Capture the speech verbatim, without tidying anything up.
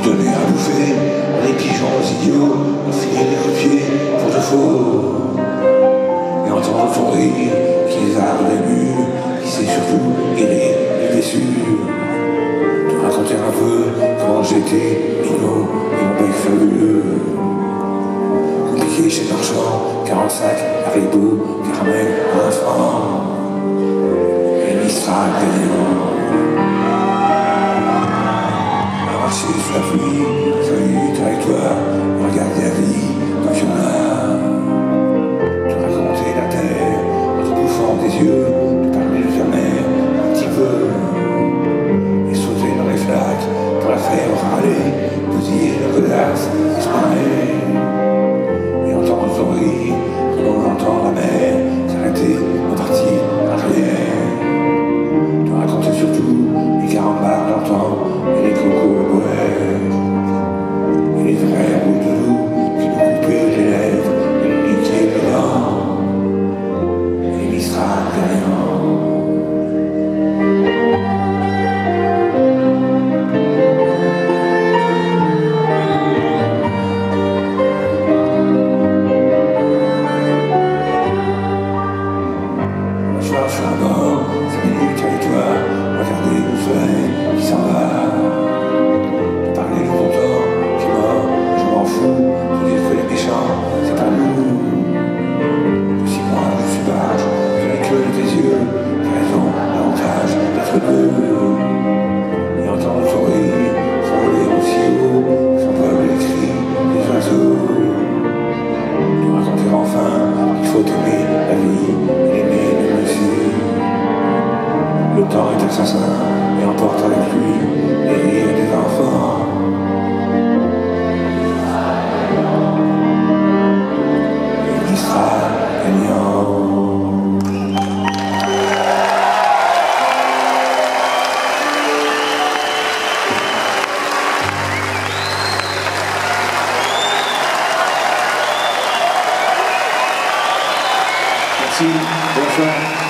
qui donnait à bouffer les pigeons aux idiots, on filait les coups de pied pour de faux. Et entendre ton rire qui les a émus, qui sait surtout guérir les blessures. Te raconter un peu comment j'étais minot et mon bec fabuleux. Compliqué chez Marchand, quarante-cinq, Haribo, caramel à un franc. Et Mistral gagnant. Marcher sous la pluie, salut avec toi, regarder la vie comme tu en as. Te raconter la terre en te bouffant des yeux, te parler de ta mère un petit peu. Et sauter dans les flaques pour la faire râler, peser la godasse et se marrer. Et entendre ton rire, comme on entend la mer s'arrêter en partie arrière. Te raconter surtout les carambars d'antan et les cocos bohèmes. Et les vrais bouts de loup qui nous coupaient les lèvres et nous niquaient les dents. Et les Mistral gagnants. Bonsoir, je suis à bord, cinq minutes avec toi, regarder le soleil qui s'en va. Te parler de ton tort, qui est mort, je m'en fous, te dire que les méchants, c'est pas nous. Que si moi je suis vache, je n'ai que de tes yeux, j'ai raison, l'avantage d'être bleu. Et entendre ton rire, s'envoler aussi haut, s'envolent les cris des oiseaux. Te raconter enfin qu'il faut aimer la vie et l'aimer même aussi. Le temps est assassin et emporte avec lui les rires des enfants. Et Mistral gagnant. Merci, bonsoir.